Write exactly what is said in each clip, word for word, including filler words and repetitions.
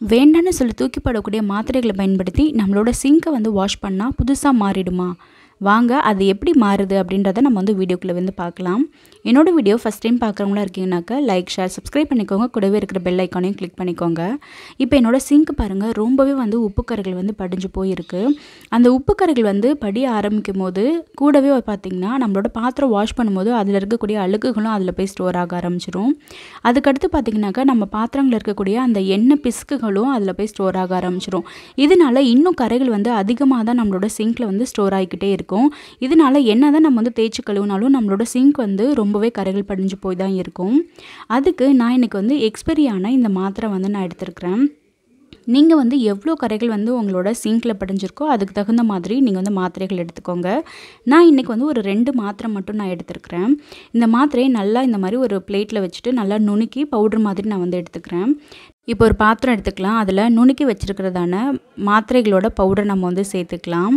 வேண்டான்னு சொல்லி தூக்கி போடக்கூடிய மாத்திரைகளை பயன்படுத்தி நம்மளோட சிங்கை வந்து வாஷ் பண்ணால் புதுசாக மாறிடுமா? வாங்க அது எப்படி மாறுது அப்படின்றத நம்ம வந்து வீடியோக்குள்ளே வந்து பார்க்கலாம். என்னோட வீடியோ ஃபஸ்ட் டைம் பார்க்குறவங்களா இருக்கீங்கன்னாக்கா லைக் ஷேர் சப்ஸ்கிரைப் பண்ணிக்கோங்க. கூடவே இருக்கிற பெல் ஐக்கானையும் கிளிக் பண்ணிக்கோங்க. இப்போ என்னோட சிங்க் பாருங்கள், ரொம்பவே வந்து உப்பு கரைகள் வந்து படிஞ்சு போயிருக்கு. அந்த உப்பு கரைகள் வந்து படிய ஆரம்பிக்கும் போது கூடவே பார்த்திங்கன்னா நம்மளோட பாத்திரம் வாஷ் பண்ணும்போது அதில் இருக்கக்கூடிய அழுக்குகளும் அதில் போய் ஸ்டோர் ஆக ஆரம்பிச்சிடும். அதுக்கடுத்து பார்த்திங்கனாக்கா நம்ம பாத்திரங்களில் இருக்கக்கூடிய அந்த எண்ணெய் பிஸ்குகளும் அதில் போய் ஸ்டோர் ஆக ஆரம்பிச்சிடும். இதனால இன்னும் கரைகள் வந்து அதிகமாக தான் நம்மளோட சிங்கில் வந்து ஸ்டோர் ஆகிக்கிட்டே இருக்கும். இதனால என்ன தான் நம்ம வந்து தேய்ச்சி கழுவினாலும் நம்மளோட சிங்க் வந்து ரொம்பவே கரைகள் படிஞ்சு போய் தான் இருக்கும். அதுக்கு நான் இன்றைக்கி வந்து எக்ஸ்பெரியான இந்த மாத்திரை வந்து நான் எடுத்துருக்கிறேன். நீங்கள் வந்து எவ்வளோ கரைகள் வந்து உங்களோட சிங்கில் படிஞ்சிருக்கோ அதுக்கு தகுந்த மாதிரி நீங்கள் வந்து மாத்திரைகள் எடுத்துக்கோங்க. நான் இன்றைக்கி வந்து ஒரு ரெண்டு மாத்திரை மட்டும் நான் எடுத்துருக்கிறேன். இந்த மாத்திரையை நல்லா இந்த மாதிரி ஒரு பிளேட்டில் வச்சுட்டு நல்லா நுணுக்கி பவுடர் மாதிரி நான் வந்து எடுத்துக்கிறேன். இப்போ ஒரு பாத்திரம் எடுத்துக்கலாம். அதில் நுணுக்கி வச்சுருக்கிறதான மாத்திரைகளோட பவுடர் நம்ம வந்து சேர்த்துக்கலாம்.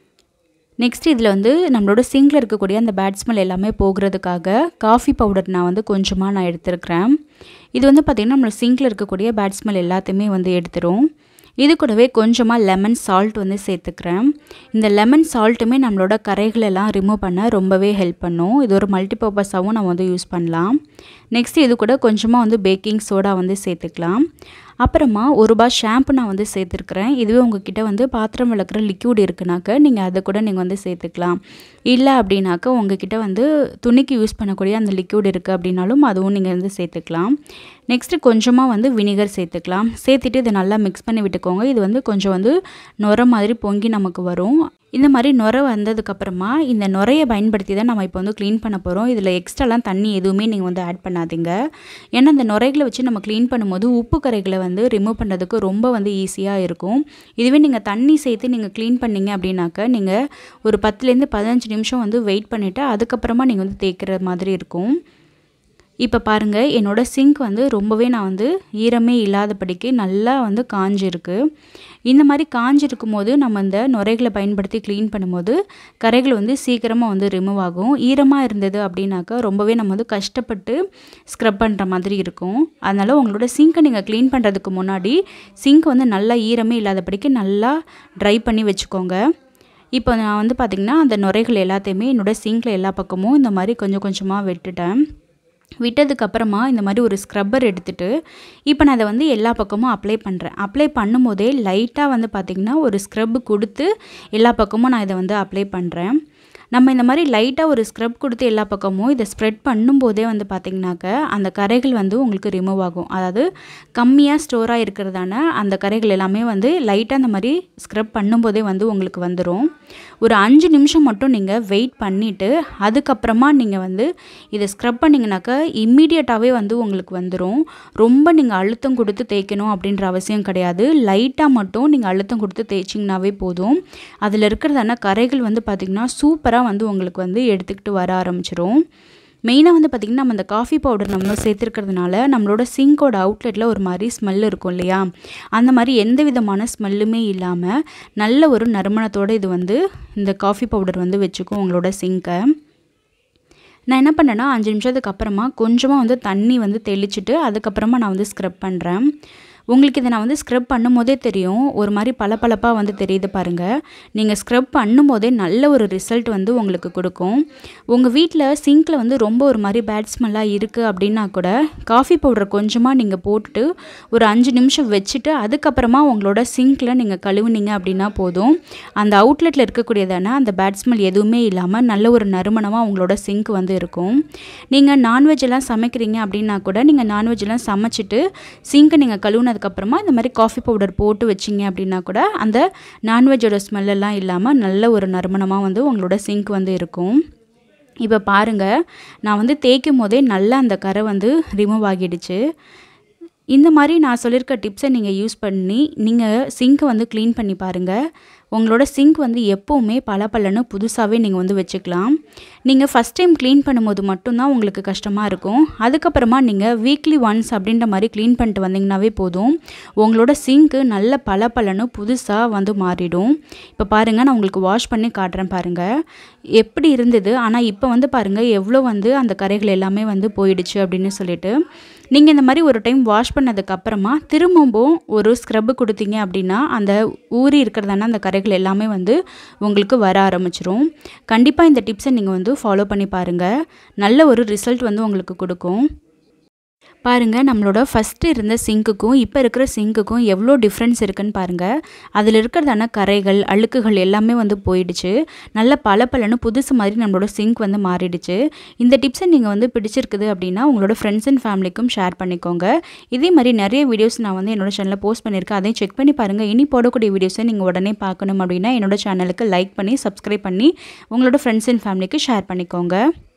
நெக்ஸ்ட் இதில் வந்து நம்மளோட சிங்கில் இருக்கக்கூடிய அந்த பேட் ஸ்மெல் எல்லாமே போகிறதுக்காக காஃபி பவுடர் நான் வந்து கொஞ்சமாக நான் எடுத்துருக்கிறேன். இது வந்து பார்த்திங்கன்னா நம்மளோட சிங்கில் இருக்கக்கூடிய பேட் ஸ்மெல் எல்லாத்தையுமே வந்து எடுத்துரும். இது கூடவே கொஞ்சமாக லெமன் சால்ட் வந்து சேர்த்துக்கிறேன். இந்த லெமன் சால்ட்டுமே நம்மளோட கரைகளெல்லாம் ரிமூவ் பண்ண ரொம்பவே ஹெல்ப் பண்ணும். இது ஒரு மல்டிபர்பஸாகவும் நம்ம வந்து யூஸ் பண்ணலாம். நெக்ஸ்ட் இது கூட கொஞ்சமாக வந்து பேக்கிங் சோடா வந்து சேர்த்துக்கலாம். அப்புறமா ஒரு ரூபா ஷாம்பு நான் வந்து சேர்த்துருக்குறேன். இதுவே உங்ககிட்ட வந்து பாத்திரம் விளக்குற லிக்யூட் இருக்குனாக்க நீங்கள் அதை கூட நீங்கள் வந்து சேர்த்துக்கலாம். இல்லை அப்படின்னாக்கா உங்ககிட்ட வந்து துணிக்கு யூஸ் பண்ணக்கூடிய அந்த லிக்யூட் இருக்குது அப்படின்னாலும் அதுவும் நீங்கள் வந்து சேர்த்துக்கலாம். நெக்ஸ்ட்டு கொஞ்சமாக வந்து வினிகர் சேர்த்துக்கலாம். சேர்த்துட்டு இதை நல்லா மிக்ஸ் பண்ணி விட்டுக்கோங்க. இது வந்து கொஞ்சம் வந்து நுர மாதிரி பொங்கி நமக்கு வரும். இந்த மாதிரி நுர வந்ததுக்கப்புறமா இந்த நுரையை பயன்படுத்தி தான் நம்ம இப்போ வந்து க்ளீன் பண்ண போகிறோம். இதில் எக்ஸ்ட்ராலாம் தண்ணி எதுவுமே நீங்கள் வந்து ஆட் பண்ணாதீங்க. ஏன்னா இந்த நுரைகளை வச்சு நம்ம க்ளீன் பண்ணும்போது உப்பு கரைகளை வந்து ரிமூவ் பண்ணுறதுக்கு ரொம்ப வந்து ஈஸியாக இருக்கும். இதுவே நீங்கள் தண்ணி சேர்த்து நீங்கள் க்ளீன் பண்ணிங்க அப்படின்னாக்க நீங்கள் ஒரு பத்துலேருந்து பதினஞ்சு நிமிஷம் வந்து வெயிட் பண்ணிவிட்டு அதுக்கப்புறமா நீங்கள் வந்து தேய்க்கிற மாதிரி இருக்கும். இப்போ பாருங்கள், என்னோடய சிங்க் வந்து ரொம்பவே நான் வந்து ஈரமே இல்லாதபடிக்கு நல்லா வந்து காஞ்சிருக்கு. இந்த மாதிரி காஞ்சிருக்கும் போது நம்ம இந்த நுரைகளை பயன்படுத்தி க்ளீன் பண்ணும்போது கரைகள் வந்து சீக்கிரமாக வந்து ரிமூவ் ஆகும். ஈரமாக இருந்தது அப்படின்னாக்கா ரொம்பவே நம்ம வந்து கஷ்டப்பட்டு ஸ்க்ரப் பண்ணுற மாதிரி இருக்கும். அதனால் உங்களோட சிங்க்கை நீங்கள் க்ளீன் பண்ணுறதுக்கு முன்னாடி சிங்க் வந்து நல்லா ஈரமே இல்லாதபடிக்கு நல்லா ட்ரை பண்ணி வச்சுக்கோங்க. இப்போ நான் வந்து பார்த்திங்கன்னா அந்த நுரைகள் எல்லாத்தையுமே என்னோடய சிங்கில் எல்லா பக்கமும் இந்த மாதிரி கொஞ்சம் கொஞ்சமாக விட்டுட்டேன். விட்டதுக்கப்புறமா இந்த மாதிரி ஒரு ஸ்க்ரப்பர் எடுத்துகிட்டு இப்போ நான் அதை வந்து எல்லா பக்கமும் அப்ளை பண்ணுறேன். அப்ளை பண்ணும் போதே லைட்டாக வந்து பார்த்திங்கன்னா ஒரு ஸ்க்ரப் கொடுத்து எல்லா பக்கமும் நான் இதை வந்து அப்ளை பண்ணுறேன். நம்ம இந்த மாதிரி லைட்டாக ஒரு ஸ்க்ரப் கொடுத்து எல்லா பக்கமும் இதை ஸ்ப்ரெட் பண்ணும்போதே வந்து பார்த்திங்கனாக்க அந்த கரைகள் வந்து உங்களுக்கு ரிமூவ் ஆகும். அதாவது கம்மியாக ஸ்டோராக இருக்கிறதான அந்த கரைகள் எல்லாமே வந்து லைட்டாக அந்த மாதிரி ஸ்க்ரப் பண்ணும்போதே வந்து உங்களுக்கு வந்துடும். ஒரு அஞ்சு நிமிஷம் மட்டும் நீங்கள் வெயிட் பண்ணிவிட்டு அதுக்கப்புறமா நீங்கள் வந்து இதை ஸ்க்ரப் பண்ணிங்கனாக்கா இம்மீடியட்டாகவே வந்து உங்களுக்கு வந்துடும். ரொம்ப நீங்கள் அழுத்தம் கொடுத்து தேய்க்கணும் அப்படின்ற அவசியம் கிடையாது. லைட்டாக மட்டும் நீங்கள் அழுத்தம் கொடுத்து தேய்ச்சிங்கனாவே போதும். அதில் இருக்கிறதான கரைகள் வந்து பார்த்திங்கன்னா சூப்பராக வந்து உங்களுக்கு வந்து எடுத்துக்கிட்டு வர ஆரம்பிச்சிடும். மெயினாக வந்து பார்த்திங்கன்னா நம்ம அந்த காஃபி பவுடர் நம்ம சேர்த்துருக்கிறதுனால நம்மளோட சிங்கோட அவுட்லெட்டில் ஒரு மாதிரி ஸ்மெல் இருக்கும் இல்லையா, அந்த மாதிரி எந்த விதமான ஸ்மெல்லுமே இல்லாமல் நல்ல ஒரு நறுமணத்தோடு இது வந்து இந்த காஃபி பவுடர் வந்து வச்சுக்கும் உங்களோட சிங்கை. நான் என்ன பண்ணேன்னா அஞ்சு நிமிஷத்துக்கு அப்புறமா கொஞ்சமாக வந்து தண்ணி வந்து தெளிச்சுட்டு அதுக்கப்புறமா நான் வந்து ஸ்க்ரப் பண்ணுறேன். உங்களுக்கு இதை நான் வந்து ஸ்க்ரப் பண்ணும் போதே தெரியும், ஒரு மாதிரி பளபளப்பாக வந்து தெரியுது பாருங்கள். நீங்கள் ஸ்க்ரப் பண்ணும் போதே நல்ல ஒரு ரிசல்ட் வந்து உங்களுக்கு கொடுக்கும். உங்கள் வீட்டில் சிங்கில் வந்து ரொம்ப ஒரு மாதிரி பேட் ஸ்மெல்லாக இருக்குது அப்படின்னா கூட காஃபி பவுடர் கொஞ்சமாக நீங்கள் போட்டுட்டு ஒரு அஞ்சு நிமிஷம் வச்சுட்டு அதுக்கப்புறமா உங்களோட சிங்கில் நீங்கள் கழுவுனீங்க அப்படின்னா போதும். அந்த அவுட்லெட்டில் இருக்கக்கூடியதான அந்த பேட் ஸ்மெல் எதுவுமே இல்லாமல் நல்ல ஒரு நறுமணமாக உங்களோட சிங்க் வந்து இருக்கும். நீங்கள் நான்வெஜ் எல்லாம் சமைக்கிறீங்க அப்படின்னா கூட நீங்கள் நான்வெஜ் எல்லாம் சமைச்சிட்டு சிங்கை நீங்கள் கழுவுன அதுக்கப்புறமா இந்த மாதிரி காஃபி பவுடர் போட்டு வச்சிங்க அப்படின்னா கூட அந்த நான்வெஜ்ஜோட ஸ்மெல்லெல்லாம் இல்லாமல் நல்ல ஒரு நறுமணமாக வந்து உங்களோட சிங்க் வந்து இருக்கும். இப்போ பாருங்கள், நான் வந்து தேய்க்கும் போதே நல்லா அந்த கரை வந்து ரிமூவ் ஆகிடுச்சு. இந்த மாதிரி நான் சொல்லியிருக்க டிப்ஸை நீங்கள் யூஸ் பண்ணி நீங்கள் சிங்கை வந்து க்ளீன் பண்ணி பாருங்கள். உங்களோட சிங்க் வந்து எப்போவுமே பளபளன்னு புதுசாகவே நீங்கள் வந்து வச்சுக்கலாம். நீங்கள் ஃபஸ்ட் டைம் க்ளீன் பண்ணும்போது மட்டும்தான் உங்களுக்கு கஷ்டமாக இருக்கும். அதுக்கப்புறமா நீங்கள் வீக்லி ஒன்ஸ் அப்படின்ற மாதிரி க்ளீன் பண்ணிட்டு வந்தீங்கன்னாவே போதும், உங்களோட சிங்க்கு நல்ல பளபளன்னு புதுசாக வந்து மாறிடும். இப்போ பாருங்கள், நான் உங்களுக்கு வாஷ் பண்ணி காட்டுறேன் பாருங்கள் எப்படி இருந்தது. ஆனால் இப்போ வந்து பாருங்கள் எவ்வளோ வந்து அந்த கரைகள் எல்லாமே வந்து போயிடுச்சு அப்படின்னு சொல்லிட்டு. நீங்கள் இந்த மாதிரி ஒரு டைம் வாஷ் பண்ணதுக்கப்புறமா திரும்பவும் ஒரு ஸ்க்ரப்பு கொடுத்தீங்க அப்படின்னா அந்த ஊறி இருக்கிறதான அந்த கரைகள் எல்லாமே வந்து உங்களுக்கு வர ஆரம்பிச்சிரும். கண்டிப்பாக இந்த டிப்ஸை நீங்கள் வந்து ஃபாலோ பண்ணி பாருங்கள். நல்ல ஒரு ரிசல்ட் வந்து உங்களுக்கு கொடுக்கும். பாருங்கள், நம்மளோட ஃபஸ்ட்டு இருந்த சிங்க்குக்கும் இப்போ இருக்கிற சிங்க்குக்கும் எவ்வளோ டிஃப்ரென்ஸ் இருக்குதுன்னு பாருங்கள். அதில் இருக்கிறதான கரைகள் அழுக்குகள் எல்லாமே வந்து போயிடுச்சு. நல்ல பளபளன்னு புதுசு மாதிரி நம்மளோட சிங்க் வந்து மாறிடுச்சு. இந்த டிப்ஸை நீங்கள் வந்து பிடிச்சிருக்குது அப்படின்னா உங்களோட ஃப்ரெண்ட்ஸ் அண்ட் ஃபேமிலிக்கும் ஷேர் பண்ணிக்கோங்க. இதே மாதிரி நிறைய வீடியோஸ் நான் வந்து என்னோட சேனலில் போஸ்ட் பண்ணியிருக்கேன். அதையும் செக் பண்ணி பாருங்கள். இனி போடக்கூடிய வீடியோஸை நீங்கள் உடனே பார்க்கணும் அப்படின்னா என்னோட சேனலுக்கு லைக் பண்ணி சப்ஸ்கிரைப் பண்ணி உங்களோட ஃப்ரெண்ட்ஸ் அண்ட் ஃபேமிலிக்கு ஷேர் பண்ணிக்கோங்க.